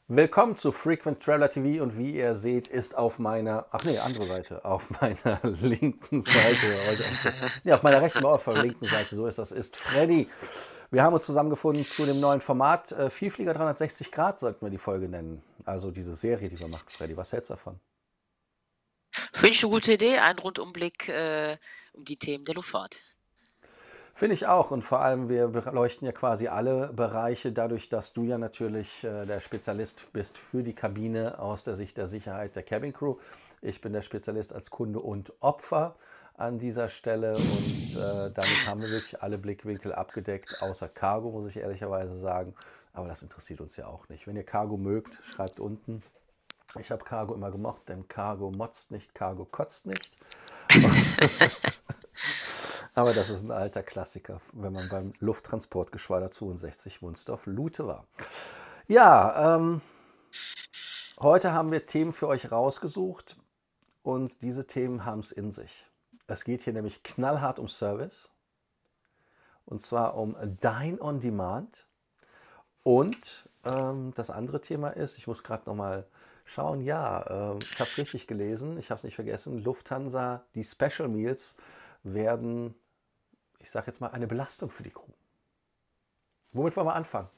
Willkommen zu Frequent Traveler TV und wie ihr seht, ist auf meiner, ach nee, andere Seite, auf meiner linken Seite, nee, auf meiner rechten, aber auf der linken Seite, so ist das, ist Freddy. Wir haben uns zusammengefunden zu dem neuen Format, Vielflieger 360 Grad sollten wir die Folge nennen. Also diese Serie, die wir machen, Freddy. Was hältst du davon? Finde ich 'ne gute Idee, ein Rundumblick, um die Themen der Luftfahrt. Finde ich auch und vor allem, wir beleuchten ja quasi alle Bereiche, dadurch, dass du ja natürlich der Spezialist bist für die Kabine aus der Sicht der Sicherheit der Cabin Crew. Ich bin der Spezialist als Kunde und Opfer an dieser Stelle und damit haben wir wirklich alle Blickwinkel abgedeckt, außer Cargo, muss ich ehrlicherweise sagen. Aber das interessiert uns ja auch nicht. Wenn ihr Cargo mögt, schreibt unten. Ich habe Cargo immer gemocht, denn Cargo motzt nicht, Cargo kotzt nicht. Aber das ist ein alter Klassiker, wenn man beim Lufttransportgeschwader 62 Wunsdorf-Lute war. Ja, heute haben wir Themen für euch rausgesucht und diese Themen haben es in sich. Es geht hier nämlich knallhart um Service und zwar um Dine on Demand. Und das andere Thema ist, ich muss gerade nochmal schauen, ja, ich habe es richtig gelesen, ich habe es nicht vergessen, Lufthansa, die Special Meals werden, ich sage jetzt mal, eine Belastung für die Crew. Womit wollen wir anfangen?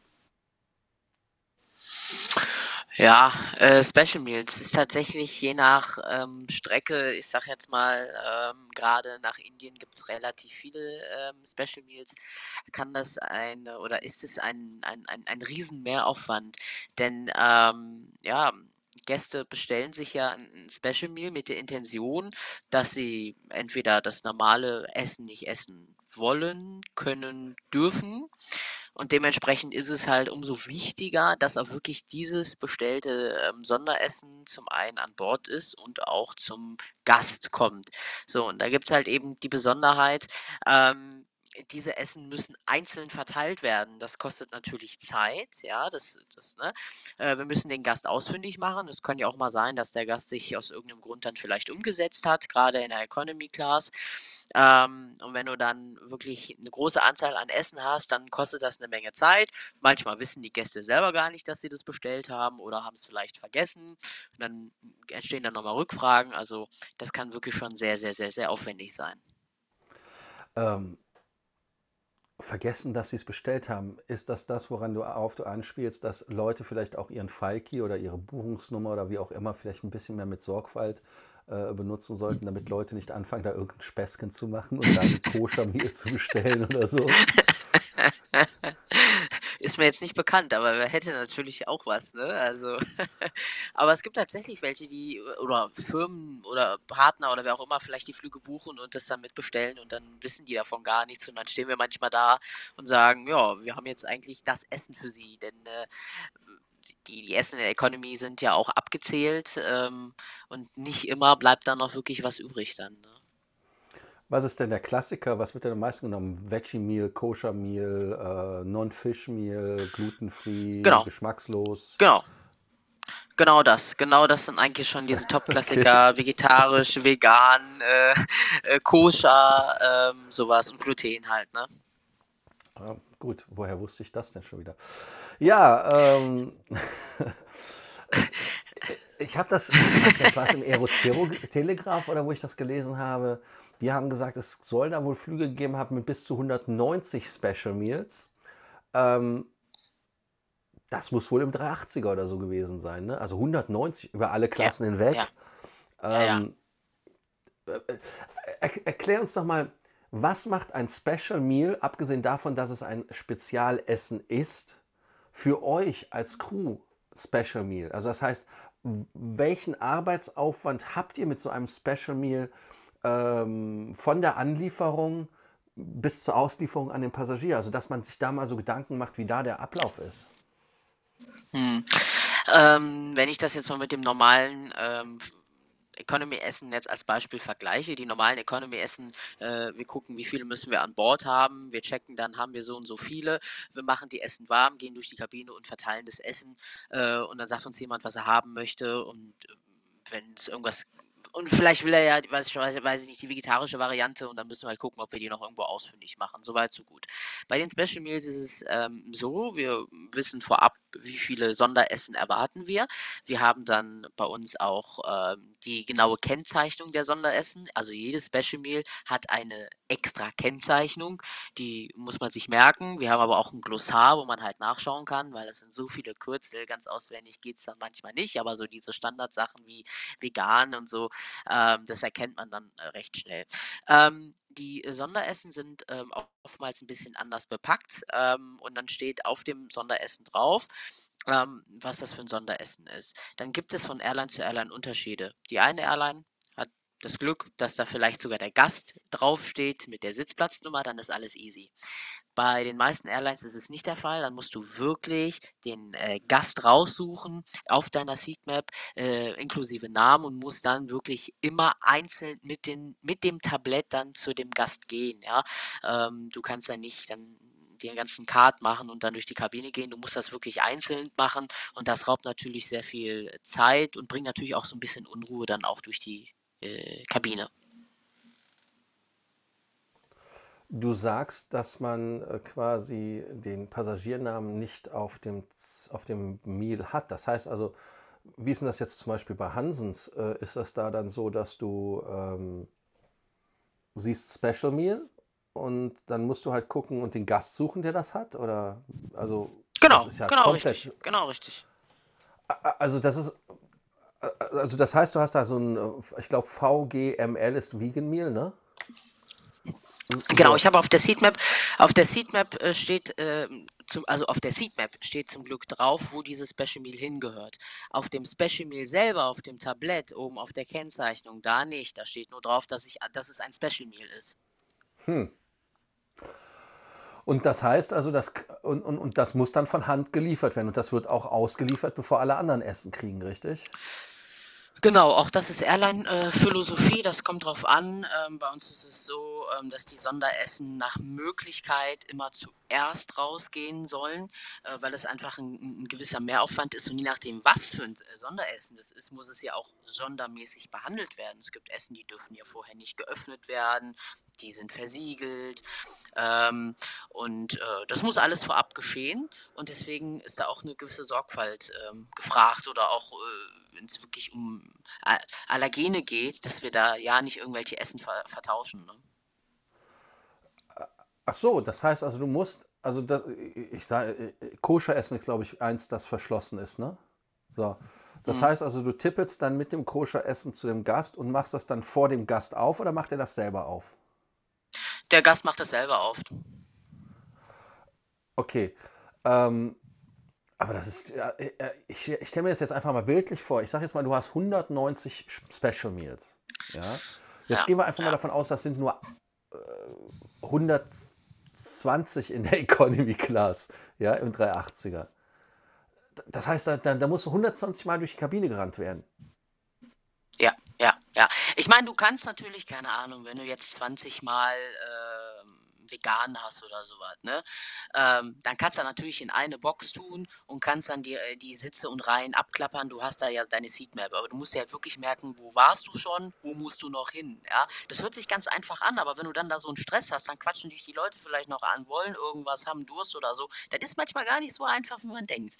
Ja, Special Meals ist tatsächlich je nach, Strecke, ich sage jetzt mal, grade nach Indien gibt's relativ viele, Special Meals, kann das oder ist es ein Riesen-Mehraufwand. Denn, ja, Gäste bestellen sich ja 'n Special Meal mit der Intention, dass sie entweder das normale Essen nicht essen wollen, können, dürfen. Und dementsprechend ist es halt umso wichtiger, dass auch wirklich dieses bestellte, Sonderessen zum einen an Bord ist und auch zum Gast kommt. So, und da gibt's halt eben die Besonderheit, diese Essen müssen einzeln verteilt werden. Das kostet natürlich Zeit, ja, ne? Wir müssen den Gast ausfindig machen. Es kann ja auch mal sein, dass der Gast sich aus irgendeinem Grund dann vielleicht umgesetzt hat, gerade in der Economy Class. Und wenn du dann wirklich eine große Anzahl an Essen hast, dann kostet das eine Menge Zeit. Manchmal wissen die Gäste selber gar nicht, dass sie das bestellt haben oder haben es vielleicht vergessen. Und dann entstehen dann noch mal Rückfragen. Also, das kann wirklich schon sehr, sehr, sehr, sehr aufwendig sein. Ähm, Vergessen, dass sie es bestellt haben. Ist das, woran du anspielst, dass Leute vielleicht auch ihren Falki oder ihre Buchungsnummer oder wie auch immer vielleicht ein bisschen mehr mit Sorgfalt benutzen sollten, damit Leute nicht anfangen, da irgendein Späßchen zu machen und dann Koscher-Meal zu bestellen oder so? Ist mir jetzt nicht bekannt, aber wer hätte natürlich auch was, ne? Also, aber es gibt tatsächlich welche, die oder Firmen oder Partner oder wer auch immer vielleicht die Flüge buchen und das dann mitbestellen und dann wissen die davon gar nichts und dann stehen wir manchmal da und sagen: „Ja, wir haben jetzt eigentlich das Essen für Sie“, denn, die Essen in der Economy sind ja auch abgezählt, und nicht immer bleibt da noch wirklich was übrig dann, ne? Was ist denn der Klassiker? Was wird denn am meisten genommen? Veggie-Meal, Koscher-Meal, Non-Fish-Meal, glutenfree, Genau, geschmackslos? genau. Genau das sind eigentlich schon diese Okay. Top-Klassiker, vegetarisch, vegan, koscher, so und Gluten halt, ne? Gut, woher wusste ich das denn schon wieder? Ja, ich habe das, ich weiß gar nicht, war es im Aero-Telegraph oder wo ich das gelesen habe? Die haben gesagt, es soll da wohl Flüge gegeben haben mit bis zu 190 Special Meals. Ähm, Das muss wohl im 380er oder so gewesen sein, ne? Also 190 über alle Ja, Klassen ja, hinweg. ja, ja. Ähm, Erklär uns doch mal, was macht ein Special Meal, abgesehen davon, dass es ein Spezialessen ist, für euch als Crew Special Meal? Also das heißt, welchen Arbeitsaufwand habt ihr mit so einem Special Meal von der Anlieferung bis zur Auslieferung an den Passagier? Also dass man sich da mal so Gedanken macht, wie da der Ablauf ist. Mhm. Wenn ich das jetzt mal mit dem normalen, Economy-Essen jetzt als Beispiel vergleiche, die normalen Economy-Essen, wir gucken, wie viele müssen wir an Bord haben. Wir checken dann, haben wir so und so viele. Wir machen die Essen warm, gehen durch die Kabine und verteilen das Essen. Und dann sagt uns jemand, was er haben möchte. Und wenn es irgendwas und vielleicht will er ja, weiß ich nicht, die vegetarische Variante und dann müssen wir halt gucken, ob wir die noch irgendwo ausfindig machen. So weit, so gut. Bei den Special Meals ist es so, wir wissen vorab wie viele Sonderessen erwarten wir. Wir haben dann bei uns auch, die genaue Kennzeichnung der Sonderessen. Also, jedes Special Meal hat eine extra Kennzeichnung, die muss man sich merken. Wir haben aber auch 'n Glossar, wo man halt nachschauen kann, weil das sind so viele Kürzel, ganz auswendig geht's dann manchmal nicht, aber so diese Standardsachen wie vegan und so, das erkennt man dann, recht schnell. Die Sonderessen sind, oftmals 'n bisschen anders bepackt, und dann steht auf dem Sonderessen drauf, was das für 'n Sonderessen ist. Dann gibt es von Airline zu Airline Unterschiede. Die eine Airline hat das Glück, dass da vielleicht sogar der Gast draufsteht mit der Sitzplatznummer, dann ist alles easy. Bei den meisten Airlines ist es nicht der Fall, dann musst du wirklich den, Gast raussuchen auf deiner Seatmap, inklusive Namen und musst dann wirklich immer einzeln mit dem Tablett dann zu dem Gast gehen, ja? Du kannst ja nicht dann den ganzen Card machen und dann durch die Kabine gehen. Du musst das wirklich einzeln machen und das raubt natürlich sehr viel Zeit und bringt natürlich auch so 'n bisschen Unruhe dann auch durch die, Kabine. Du sagst, dass man, quasi den Passagiernamen nicht auf dem Meal hat. Das heißt also, wie ist 'n das jetzt zum Beispiel bei Hansens? Ist das da dann so, dass du, siehst Special Meal und dann musst du halt gucken und den Gast suchen, der das hat? Oder also, das ist ja komplett Genau richtig. also, das ist also, das heißt, du hast da so 'n, ich glaube, VGML ist Vegan Meal, ne? Genau, So. ich habe auf der Seatmap, steht, also auf der Seatmap steht zum Glück drauf, wo dieses Special Meal hingehört. Auf dem Special Meal selber, auf dem Tablett, oben auf der Kennzeichnung, da nicht. Da steht nur drauf, dass es ein Special Meal ist. Hm. Und das heißt also, und das muss dann von Hand geliefert werden und das wird auch ausgeliefert, bevor alle anderen Essen kriegen, richtig? Genau, auch das ist Airline, Philosophie, das kommt drauf an. Bei uns ist es so, dass die Sonderessen nach Möglichkeit immer zuerst rausgehen sollen, weil es einfach ein gewisser Mehraufwand ist und je nachdem, was für ein Sonderessen das ist, muss es ja auch sondermäßig behandelt werden. Es gibt Essen, die dürfen ja vorher nicht geöffnet werden, die sind versiegelt, und, das muss alles vorab geschehen und deswegen ist da auch eine gewisse Sorgfalt, gefragt oder auch, wenn's wirklich um Allergene geht, dass wir da ja nicht irgendwelche Essen vertauschen, ne? Ach so, das heißt also, du musst also, da ich sage, Koscheressen ist, glaube ich, eins, das verschlossen ist, ne? So. Das Mhm. heißt also, du tippelst dann mit dem Koscheressen zu dem Gast und machst das dann vor dem Gast auf oder macht er das selber auf? Der Gast macht das selber auf. Okay. Ähm, aber das ist ja, ich stelle mir das jetzt einfach mal bildlich vor. Ich sage jetzt mal, du hast 190 Special Meals, ja? Jetzt Ja, gehen wir einfach mal ja. davon aus, das sind nur, 120 in der Economy Class, ja, im 380er. Das heißt, da musst du 120 Mal durch die Kabine gerannt werden. Ja, ja, ja. Ich meine, du kannst natürlich, keine Ahnung, wenn du jetzt 20 Mal, vegan hast oder so was, ne, dann kannst du natürlich in eine Box tun und kannst dann die Sitze und Reihen abklappern. Du hast da ja deine Seatmap, aber du musst dir halt wirklich merken, wo warst du schon, wo musst du noch hin, ja? Das hört sich ganz einfach an, aber wenn du dann da so 'n Stress hast, dann quatschen dich die Leute vielleicht noch an, wollen irgendwas, haben Durst oder so. Das ist manchmal gar nicht so einfach, wie man denkt.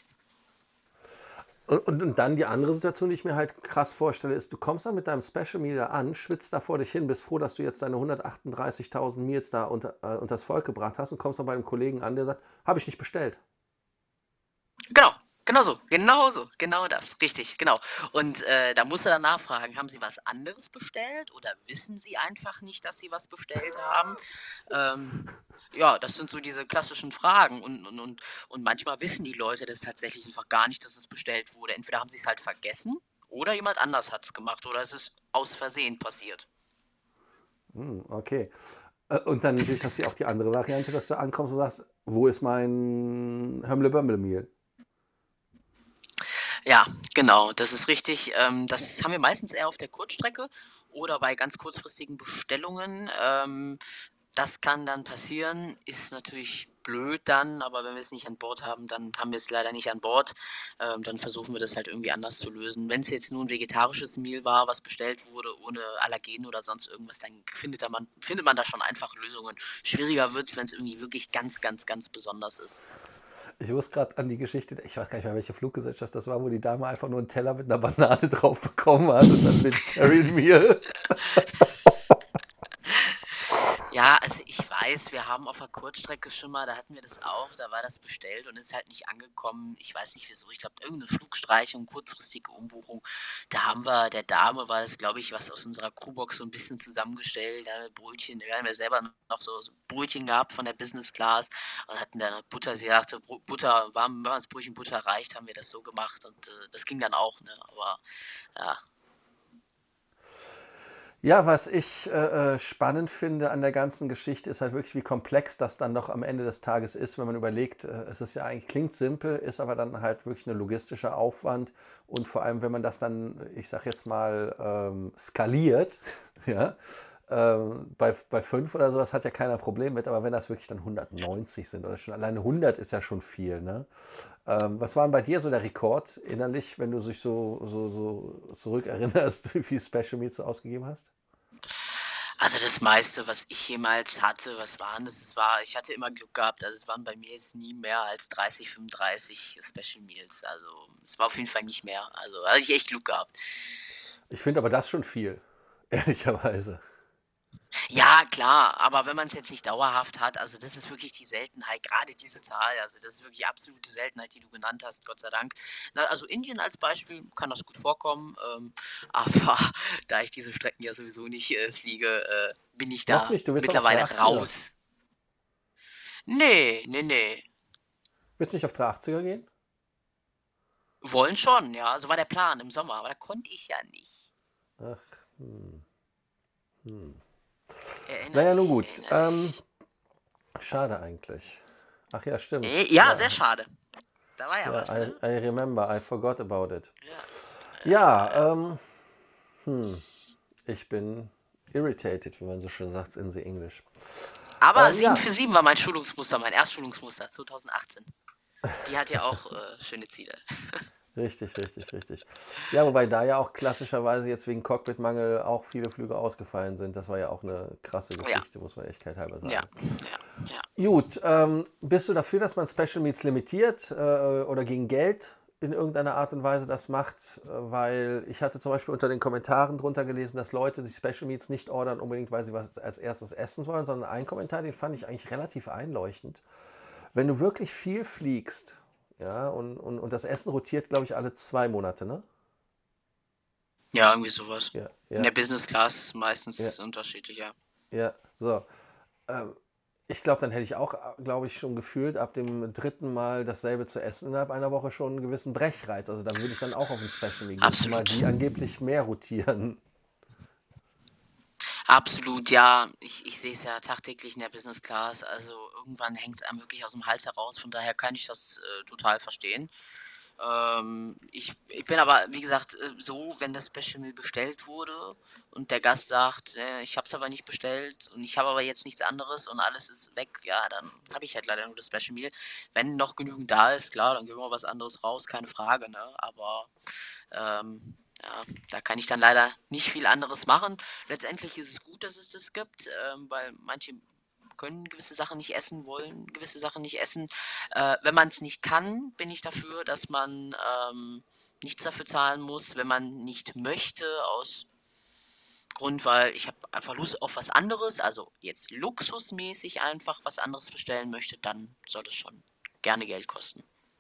Und dann die andere Situation, die ich mir halt krass vorstelle, ist, du kommst dann mit deinem Special Meal da an, schwitzt da vor dich hin, bist froh, dass du jetzt deine 138.000 Meals da unters Volk gebracht hast und kommst dann bei einem Kollegen an, der sagt: „Habe ich nicht bestellt." Genau, genau so, genau das, richtig, genau. Und, da musst du dann nachfragen: „Haben Sie was anderes bestellt oder wissen Sie einfach nicht, dass Sie was bestellt haben?“ Ähm, ja, das sind so diese klassischen Fragen und manchmal wissen die Leute das tatsächlich einfach gar nicht, dass es bestellt wurde. Entweder haben sie's halt vergessen oder jemand anders hat's gemacht oder es ist aus Versehen passiert. Okay. Und dann natürlich hast du ja auch die andere Variante, dass du ankommst und sagst: „Wo ist mein Hömmle-Bömmle-Meal?" Ja, genau, das ist richtig. Das haben wir meistens eher auf der Kurzstrecke oder bei ganz kurzfristigen Bestellungen. Das kann dann passieren, ist natürlich blöd dann, aber wenn wir es nicht an Bord haben, dann haben wir es leider nicht an Bord. Dann versuchen wir das halt irgendwie anders zu lösen. Wenn es jetzt nur ein vegetarisches Meal war, was bestellt wurde, ohne Allergen oder sonst irgendwas, dann findet man da schon einfach Lösungen. Schwieriger wird's, wenn es irgendwie wirklich ganz, ganz, ganz besonders ist. Ich muss gerade an die Geschichte, ich weiß gar nicht mehr, welche Fluggesellschaft das war, wo die Dame einfach nur einen Teller mit einer Banane drauf bekommen hat und dann Vegetarian Meal. Ja, also ich weiß, wir haben auf der Kurzstrecke schon mal, da hatten wir das auch, da war das bestellt und ist halt nicht angekommen. Ich weiß nicht wieso, ich glaube irgendeine Flugstreichung, kurzfristige Umbuchung. Da haben wir, der Dame war das, glaube ich, was aus unserer Crewbox so ein bisschen zusammengestellt, da mit Brötchen. Wir haben ja selber noch so Brötchen gehabt von der Business Class und hatten dann noch Butter. Sie sagte, Butter, warmes Brötchen Butter reicht, haben wir das so gemacht und das ging dann auch, ne? Aber ja, Ja, was ich spannend finde an der ganzen Geschichte, ist halt wirklich, wie komplex das dann noch am Ende des Tages ist, wenn man überlegt, es ist ja eigentlich, klingt simpel, ist aber dann halt wirklich ein logistischer Aufwand und vor allem, wenn man das dann, ich sag jetzt mal, skaliert, ja, bei 5 oder sowas hat ja keiner Problem mit, aber wenn das wirklich dann 190 sind oder schon alleine 100 ist ja schon viel, ne? Was war denn bei dir so der Rekord innerlich, wenn du dich so zurückerinnerst, wie viel Special Meals du ausgegeben hast? also das meiste, was ich jemals hatte, was waren das? Es war, ich hatte immer Glück gehabt, also es waren bei mir jetzt nie mehr als 30, 35 Special Meals. Also es war auf jeden Fall nicht mehr. Also da hatte ich echt Glück gehabt. Ich finde aber das schon viel, ehrlicherweise. Ja, klar, aber wenn man es jetzt nicht dauerhaft hat, also das ist wirklich die Seltenheit, gerade diese Zahl, also das ist wirklich absolute Seltenheit, die du genannt hast, Gott sei Dank. Na, also Indien als Beispiel kann das gut vorkommen, aber da ich diese Strecken ja sowieso nicht fliege, bin ich Noch da nicht, du willst doch auf mittlerweile 380er. raus. Nee, nee, nee. Willst du nicht auf 380er gehen? Wollen schon, ja, so war der Plan im Sommer, aber da konnte ich ja nicht. Ach, hm, hm. Erinner Naja, nun dich, gut. erinner dich. Schade eigentlich. Ach ja, stimmt. Ja, sehr Ja, schade. Da war ja ja, was, ne? I remember, I forgot about it. Ja, Ja, hm, ich bin irritated, wie man so schön sagt in the English. aber 7 Ja, für 7 war mein Schulungsmuster, mein Erstschulungsmuster 2018. Die hat ja auch schöne Ziele. richtig, richtig, richtig. Ja, wobei da ja auch klassischerweise jetzt wegen Cockpitmangel auch viele Flüge ausgefallen sind. Das war ja auch eine krasse Ja, Geschichte, muss man Echtkeit halber ja, sagen. ja, ja. Gut, bist du dafür, dass man Special Meets limitiert oder gegen Geld in irgendeiner Art und Weise das macht? Weil ich hatte zum Beispiel unter den Kommentaren drunter gelesen, dass Leute sich Special Meets nicht ordern, unbedingt, weil sie was als erstes essen wollen, sondern einen Kommentar, den fand ich eigentlich relativ einleuchtend. Wenn du wirklich viel fliegst, ja, und das Essen rotiert, glaube ich, alle 2 Monate, ne? Ja, irgendwie sowas. Ja, In ja, der Business Class ja, meistens unterschiedlich, ja. ja, so. Ähm, Ich glaube, dann hätte ich auch, glaube ich, schon gefühlt, ab dem dritten Mal dasselbe zu essen innerhalb einer Woche schon einen gewissen Brechreiz. Also dann würde ich dann auch auf ein Special Meal gehen, zumal Absolut. die angeblich mehr rotieren. Absolut, ja. Ich sehe es ja tagtäglich in der Business Class. Also irgendwann hängt es einem wirklich aus dem Hals heraus. Von daher kann ich das total verstehen. Ich bin aber, wie gesagt, so, wenn das Special Meal bestellt wurde und der Gast sagt, ich habe es aber nicht bestellt und ich habe aber jetzt nichts anderes und alles ist weg, ja, dann habe ich halt leider nur das Special Meal. Wenn noch genügend da ist, klar, dann geben wir was anderes raus, keine Frage, ne? Aber ja, da kann ich dann leider nicht viel anderes machen. Letztendlich ist es gut, dass es das gibt, weil manche können gewisse Sachen nicht essen, wollen gewisse Sachen nicht essen. Wenn man es nicht kann, bin ich dafür, dass man nichts dafür zahlen muss. Wenn man nicht möchte, aus Grund, weil ich habe einfach Lust auf was anderes, also jetzt luxusmäßig einfach was anderes bestellen möchte, dann soll es schon gerne Geld kosten.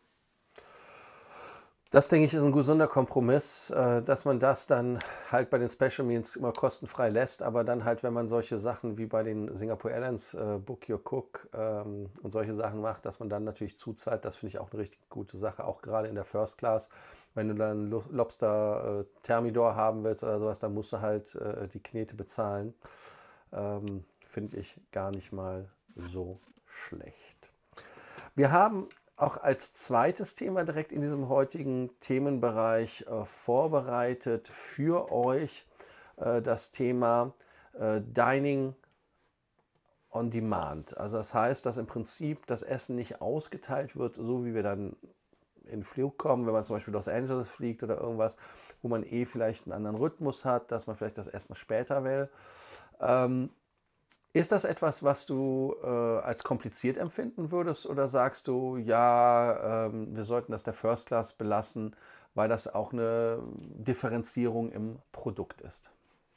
Das, denke ich, ist ein gesunder Kompromiss, dass man das dann halt bei den Special Meals immer kostenfrei lässt, aber dann halt, wenn man solche Sachen wie bei den Singapore Airlines Book Your Cook und solche Sachen macht, dass man dann natürlich zuzahlt, das finde ich auch eine richtig gute Sache, auch gerade in der First Class. Wenn du dann Lobster Thermidor haben willst oder sowas, dann musst du halt die Knete bezahlen. Finde ich gar nicht mal so schlecht. Wir haben auch als zweites Thema direkt in diesem heutigen Themenbereich vorbereitet für euch das Thema Dining on Demand. Also das heißt, dass im Prinzip das Essen nicht ausgeteilt wird, so wie wir dann in den Flug kommen, wenn man zum Beispiel Los Angeles fliegt oder irgendwas, wo man vielleicht einen anderen Rhythmus hat, dass man vielleicht das Essen später will. Ähm, Ist das etwas, was du als kompliziert empfinden würdest oder sagst du, ja, wir sollten das der First Class belassen, weil das auch eine Differenzierung im Produkt ist?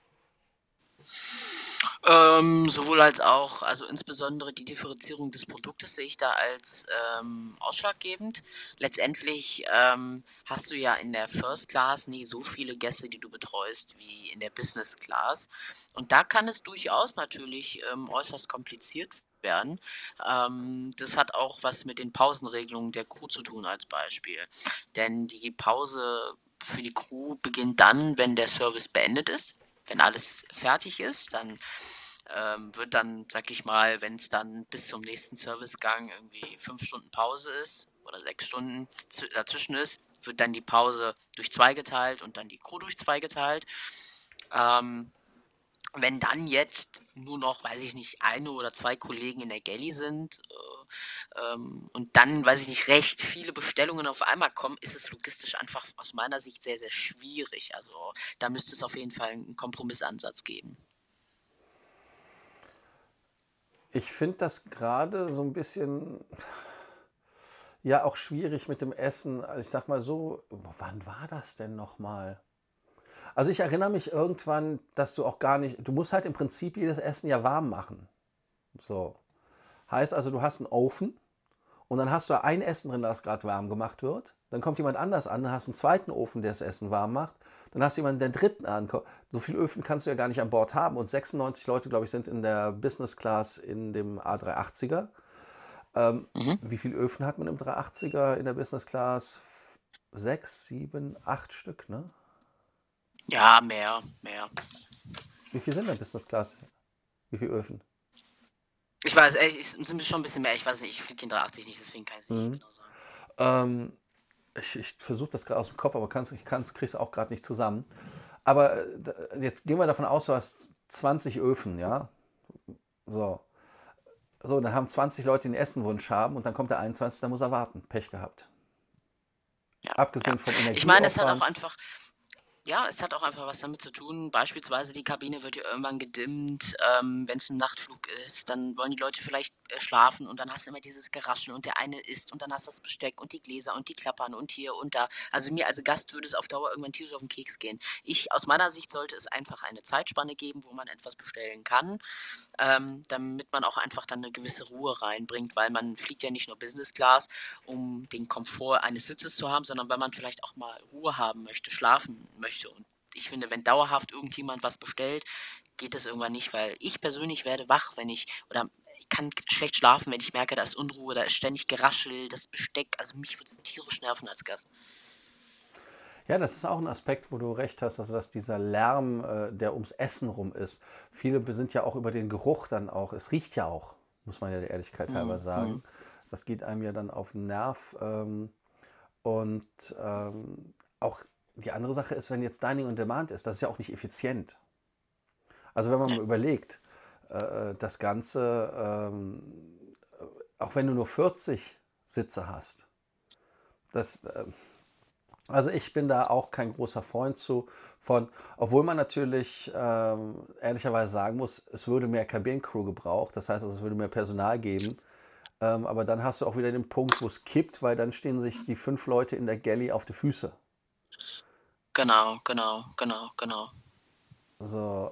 Sowohl als auch. Also, insbesondere die Differenzierung des Produktes sehe ich da als, ausschlaggebend. Letztendlich, hast du ja in der First Class nie so viele Gäste, die du betreust, wie in der Business Class. Und da kann es durchaus natürlich, äußerst kompliziert werden. Das hat auch was mit den Pausenregelungen der Crew zu tun als Beispiel. Denn die Pause für die Crew beginnt dann, wenn der Service beendet ist. Wenn alles fertig ist, dann wird dann, sag ich mal, wenn es dann bis zum nächsten Servicegang irgendwie 5 Stunden Pause ist oder 6 Stunden dazwischen ist, wird dann die Pause durch 2 geteilt und dann die Crew durch 2 geteilt. Ähm, Wenn dann jetzt nur noch, weiß ich nicht, eine oder 2 Kollegen in der Galley sind, und dann, weiß ich nicht, recht viele Bestellungen auf einmal kommen, ist es logistisch einfach aus meiner Sicht sehr, sehr schwierig. Also, da müsste es auf jeden Fall einen Kompromissansatz geben. Ich finde das gerade so ein bisschen, ja, auch schwierig mit dem Essen. Also ich sag mal so, wann war das denn nochmal? Also ich erinnere mich irgendwann, dass du auch gar nicht, du musst halt im Prinzip jedes Essen ja warm machen. So. Heißt also, du hast einen Ofen und dann hast du da ein Essen drin, das gerade warm gemacht wird. Dann kommt jemand anders an, dann hast du einen zweiten Ofen, der das Essen warm macht. Dann hast du jemanden, der den dritten ankommt. So viele Öfen kannst du ja gar nicht an Bord haben. Und 96 Leute, glaube ich, sind in der Business Class in dem A380er. Mhm. Wie viele Öfen hat man im 380er in der Business Class? 6, 7, 8 Stück, ne? Ja, mehr, mehr. Wie viel sind denn Business Class? Wie viele Öfen? Ich weiß, es sind schon ein bisschen mehr. Ich weiß nicht, ich fliege den 380 nicht, deswegen kann ich's nicht Mhm. genau sagen. Ähm, ich versuche das gerade aus dem Kopf, aber krieg's auch gerade nicht zusammen. Aber jetzt gehen wir davon aus, du hast 20 Öfen, ja? So. So, dann haben 20 Leute den Essenwunsch haben und dann kommt der 21., dann muss er warten. Pech gehabt. Ja, ja. Abgesehen vom Ich meine, es hat auch Energieaufwand. einfach Ja, es hat auch einfach was damit zu tun. Beispielsweise die Kabine wird ja irgendwann gedimmt. Wenn es ein Nachtflug ist, dann wollen die Leute vielleicht, schlafen und dann hast du immer dieses Geraschel und der eine isst und dann hast du das Besteck und die Gläser und die Klappern und hier und da. Also, mir als Gast würde es auf Dauer irgendwann tierisch auf den Keks gehen. Aus meiner Sicht sollte es einfach eine Zeitspanne geben, wo man etwas bestellen kann, damit man auch einfach dann eine gewisse Ruhe reinbringt, weil man fliegt ja nicht nur Business Class, um den Komfort eines Sitzes zu haben, sondern weil man vielleicht auch mal Ruhe haben möchte, schlafen möchte. Und ich finde, wenn dauerhaft irgendjemand was bestellt, geht das irgendwann nicht, weil ich persönlich werde wach, wenn ich oder ich kann schlecht schlafen, wenn ich merke, da ist Unruhe, da ist ständig Geraschel, das Besteck. Also mich würde es tierisch nerven als Gast. Ja, das ist auch ein Aspekt, wo du recht hast, also dass dieser Lärm, der ums Essen rum ist. Viele sind ja auch über den Geruch dann auch, es riecht ja auch, muss man ja der Ehrlichkeit halber Mhm, sagen. mhm. Das geht einem ja dann auf den Nerv. Und auch die andere Sache ist, wenn jetzt Dining on Demand ist, das ist ja auch nicht effizient. Also wenn man Ja. mal überlegt, das Ganze, auch wenn du nur 40 Sitze hast, das, also ich bin da auch kein großer Freund von, obwohl man natürlich ehrlicherweise sagen muss, es würde mehr Cabinencrew gebraucht, das heißt also, es würde mehr Personal geben, aber dann hast du auch wieder den Punkt, wo es kippt, weil dann stehen sich die 5 Leute in der Galley auf die Füße. Genau, genau, genau, genau. So,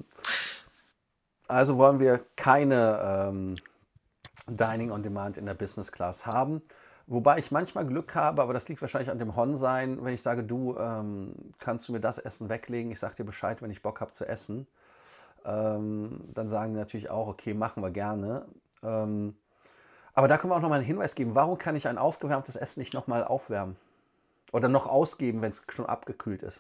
also wollen wir keine Dining on Demand in der Business Class haben. Wobei ich manchmal Glück habe, aber das liegt wahrscheinlich an dem Hon-Sein, wenn ich sage, du, kannst du mir das Essen weglegen? Ich sage dir Bescheid, wenn ich Bock habe zu essen. Dann sagen die natürlich auch, okay, machen wir gerne. Aber da können wir auch nochmal einen Hinweis geben. Warum kann ich ein aufgewärmtes Essen nicht nochmal aufwärmen? Oder noch ausgeben, wenn es schon abgekühlt ist?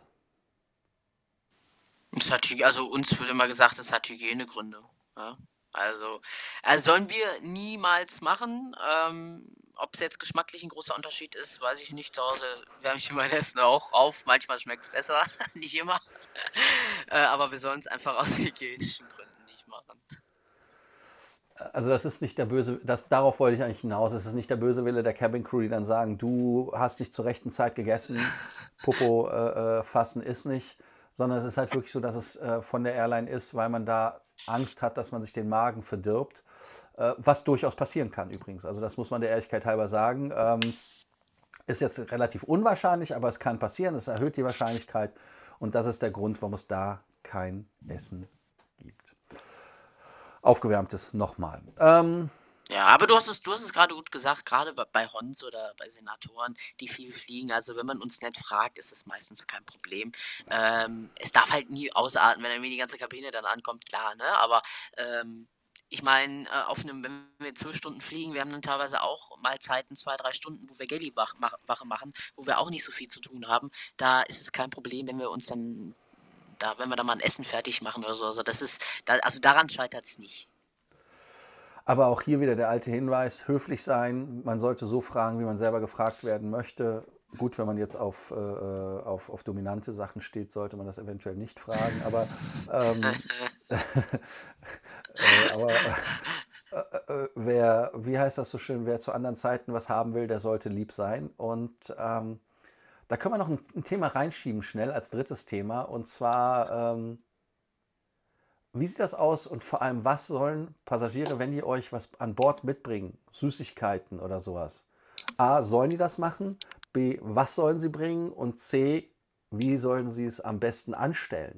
Also uns wird immer gesagt, es hat Hygienegründe. Ja? Also, sollen wir niemals machen. Ob es jetzt geschmacklich ein großer Unterschied ist, weiß ich nicht. Zu Hause wärme ich mein Essen auch auf. Manchmal schmeckt es besser, nicht immer. Aber wir sollen es einfach aus hygienischen Gründen nicht machen. Also das ist nicht der böse, darauf wollte ich eigentlich hinaus. Es ist nicht der böse Wille der Cabin Crew, die dann sagen, du hast nicht zur rechten Zeit gegessen, Popo fassen ist nicht, sondern es ist halt wirklich so, dass es von der Airline ist, weil man da Angst hat, dass man sich den Magen verdirbt, was durchaus passieren kann übrigens. Also das muss man der Ehrlichkeit halber sagen. Ist jetzt relativ unwahrscheinlich, aber es kann passieren. Es erhöht die Wahrscheinlichkeit und das ist der Grund, warum es da kein Essen gibt. Aufgewärmtes nochmal. Ja, aber du hast es gerade gut gesagt, gerade bei Hons oder bei Senatoren, die viel fliegen. Also, wenn man uns nett fragt, ist es meistens kein Problem. Es darf halt nie ausarten, wenn irgendwie die ganze Kabine dann ankommt, klar, ne? Aber, ich meine, wenn wir 12 Stunden fliegen, wir haben dann teilweise auch mal Zeiten, 2, 3 Stunden, wo wir Wache machen, wo wir auch nicht so viel zu tun haben. Da ist es kein Problem, wenn wir da mal ein Essen fertig machen oder so. Also, also daran scheitert es nicht. Aber auch hier wieder der alte Hinweis, höflich sein. Man sollte so fragen, wie man selber gefragt werden möchte. Gut, wenn man jetzt auf dominante Sachen steht, sollte man das eventuell nicht fragen. Ähm, aber wie heißt das so schön, wer zu anderen Zeiten was haben will, der sollte lieb sein. Und da können wir noch ein Thema reinschieben, schnell als drittes Thema. Und zwar, wie sieht das aus und vor allem, was sollen Passagiere, wenn die euch was an Bord mitbringen, Süßigkeiten oder sowas? A, sollen die das machen? B, was sollen sie bringen? Und C, wie sollen sie es am besten anstellen?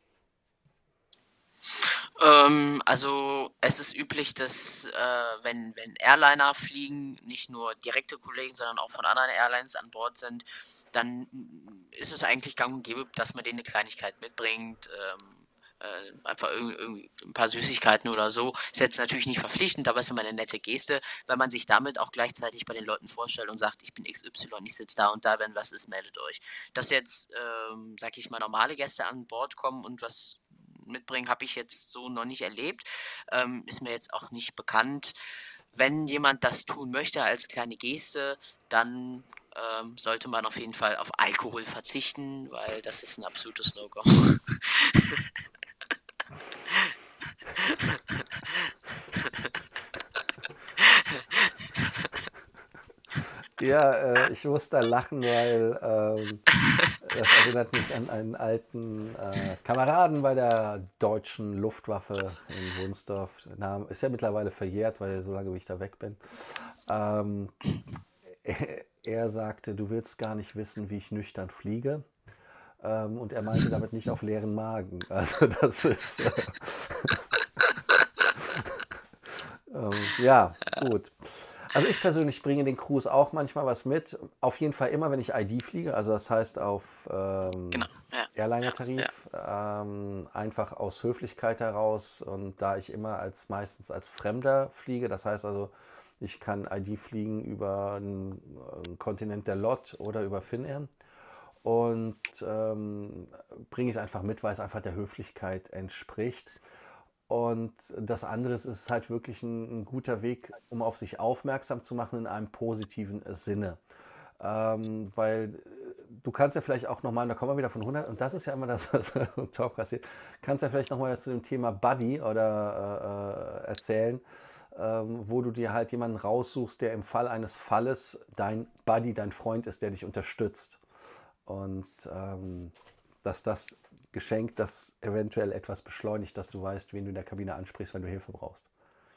Also, es ist üblich, dass, wenn Airliner fliegen, nicht nur direkte Kollegen, sondern auch von anderen Airlines an Bord sind, dann ist es eigentlich gang und gäbe, dass man denen 'ne Kleinigkeit mitbringt, einfach irgendwie 'n paar Süßigkeiten oder so. Ist jetzt natürlich nicht verpflichtend, aber ist immer 'ne nette Geste, weil man sich damit auch gleichzeitig bei den Leuten vorstellt und sagt: „Ich bin XY, ich sitze da und da, wenn was ist, meldet euch.“ Dass jetzt, sage ich mal, normale Gäste an Bord kommen und was mitbringen, habe ich jetzt so noch nicht erlebt. Ist mir jetzt auch nicht bekannt. Wenn jemand das tun möchte als kleine Geste, dann, sollte man auf jeden Fall auf Alkohol verzichten, weil das ist ein absolutes No-Go. Ja, ich muss da lachen, weil das erinnert mich an einen alten Kameraden bei der deutschen Luftwaffe in Wunsdorf. Der Name ist ja mittlerweile verjährt, weil so lange wie ich da weg bin. Ähm, er sagte, du willst gar nicht wissen, wie ich nüchtern fliege. Und er meinte damit nicht auf leeren Magen. Also das ist ja gut. Also ich persönlich bringe den Crews auch manchmal was mit. Auf jeden Fall immer, wenn ich ID fliege, also das heißt auf Genau, ja, ja, ja. Airliner-Tarif, einfach aus Höflichkeit heraus und da ich immer meistens als Fremder fliege, das heißt also, ich kann ID fliegen über einen Kontinent der LOT oder über Finnair und bringe ich es einfach mit, weil es einfach der Höflichkeit entspricht. Und das andere ist halt wirklich ein guter Weg, um auf sich aufmerksam zu machen in einem positiven Sinne. Weil du kannst ja vielleicht auch nochmal, da kommen wir wieder von 100, und das ist ja immer das, was im Talk passiert, kannst ja vielleicht nochmal zu dem Thema Buddy oder erzählen, wo du dir halt jemanden raussuchst, der im Fall eines Falles dein Buddy, dein Freund ist, der dich unterstützt. Und dass das Geschenk das eventuell etwas beschleunigt, dass du weißt, wen du in der Kabine ansprichst, wenn du Hilfe brauchst.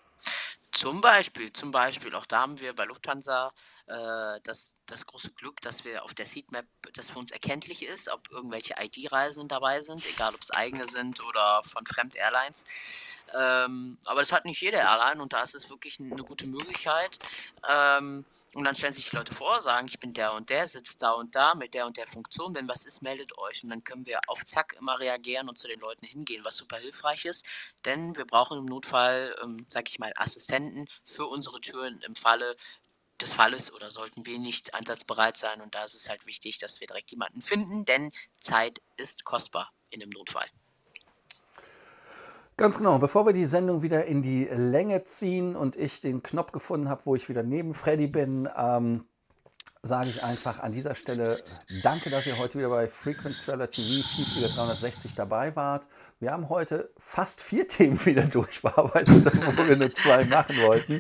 Zum Beispiel, auch da haben wir bei Lufthansa das große Glück, dass wir auf der Seatmap, dass für uns erkenntlich ist, ob irgendwelche ID-Reisenden dabei sind, egal ob es eigene sind oder von Fremd-Airlines. Aber das hat nicht jede Airline und da ist es wirklich eine gute Möglichkeit. Und dann stellen sich die Leute vor, sagen, ich bin der und der, sitzt da mit der und der Funktion, wenn was ist, meldet euch. Und dann können wir auf Zack immer reagieren und zu den Leuten hingehen, was super hilfreich ist. Denn wir brauchen im Notfall, sage ich mal, Assistenten für unsere Türen im Falle des Falles oder sollten wir nicht einsatzbereit sein. Und da ist es halt wichtig, dass wir direkt jemanden finden, denn Zeit ist kostbar in einem Notfall. Ganz genau. Bevor wir die Sendung wieder in die Länge ziehen und ich den Knopf gefunden habe, wo ich wieder neben Freddy bin, sage ich einfach an dieser Stelle danke, dass ihr heute wieder bei Frequent Traveler TV Vielflieger 360 dabei wart. Wir haben heute fast 4 Themen wieder durchbearbeitet, wo wir nur 2 machen wollten.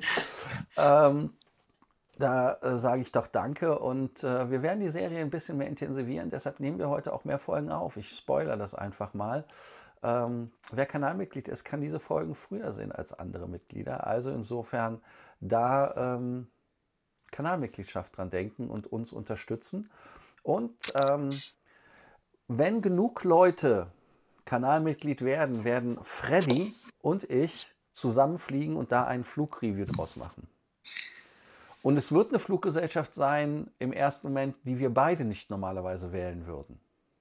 Da sage ich doch danke und wir werden die Serie ein bisschen mehr intensivieren. Deshalb nehmen wir heute auch mehr Folgen auf. Ich spoilere das einfach mal. wer Kanalmitglied ist, kann diese Folgen früher sehen als andere Mitglieder. Also insofern da Kanalmitgliedschaft dran denken und uns unterstützen. Und wenn genug Leute Kanalmitglied werden, werden Freddy und ich zusammenfliegen und da ein Flugreview draus machen. Und es wird eine Fluggesellschaft sein im ersten Moment, die wir beide nicht normalerweise wählen würden.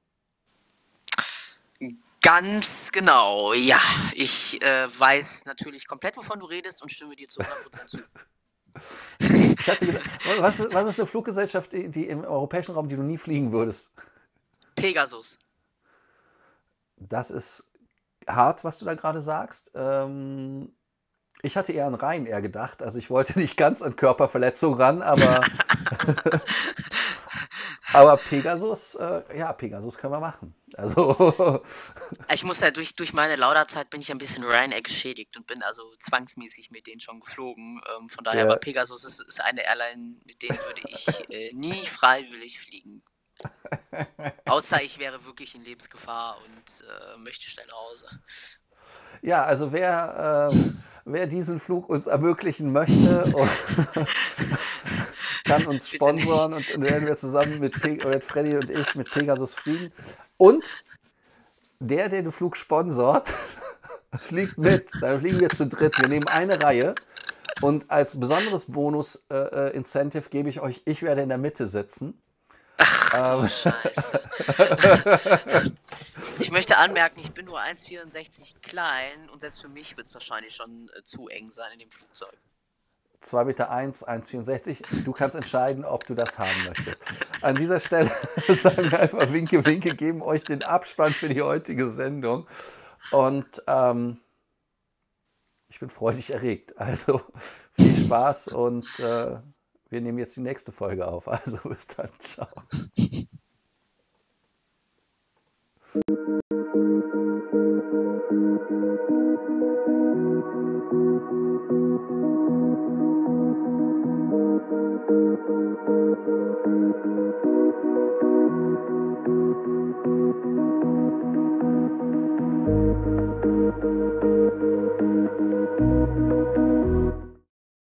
Ganz genau, ja. Ich weiß natürlich komplett, wovon du redest und stimme dir zu 100% zu. Ich hatte gedacht, was ist eine Fluggesellschaft, die im europäischen Raum, die du nie fliegen würdest? Pegasus. Das ist hart, was du da gerade sagst. Ich hatte eher an Ryanair gedacht. Also ich wollte nicht ganz an Körperverletzung ran, aber, aber Pegasus, ja, Pegasus können wir machen. Also Ich muss ja durch meine Lauda-Zeit bin ich ein bisschen Ryanair geschädigt und bin also zwangsmäßig mit denen schon geflogen. Von daher, aber ja, Pegasus ist eine Airline, mit denen würde ich nie freiwillig fliegen. Außer ich wäre wirklich in Lebensgefahr und möchte schnell nach Hause. ja, also wer diesen Flug uns ermöglichen möchte, kann uns Bitte nicht. sponsoren und dann werden wir zusammen mit Freddy und ich mit Pegasus fliegen. Und der den Flug sponsort, fliegt mit. Dann fliegen wir zu dritt. Wir nehmen eine Reihe. Und als besonderes Bonus-Incentive gebe ich euch, ich werde in der Mitte sitzen. Du Scheiße. Ich möchte anmerken, ich bin nur 1,64 klein und selbst für mich wird es wahrscheinlich schon zu eng sein in dem Flugzeug. 2,1 Meter, 1,64. Du kannst entscheiden, ob du das haben möchtest. An dieser Stelle sagen wir einfach Winke, Winke, geben euch den Abspann für die heutige Sendung. Und ich bin freudig erregt. Also viel Spaß und wir nehmen jetzt die nächste Folge auf. Also bis dann. Ciao.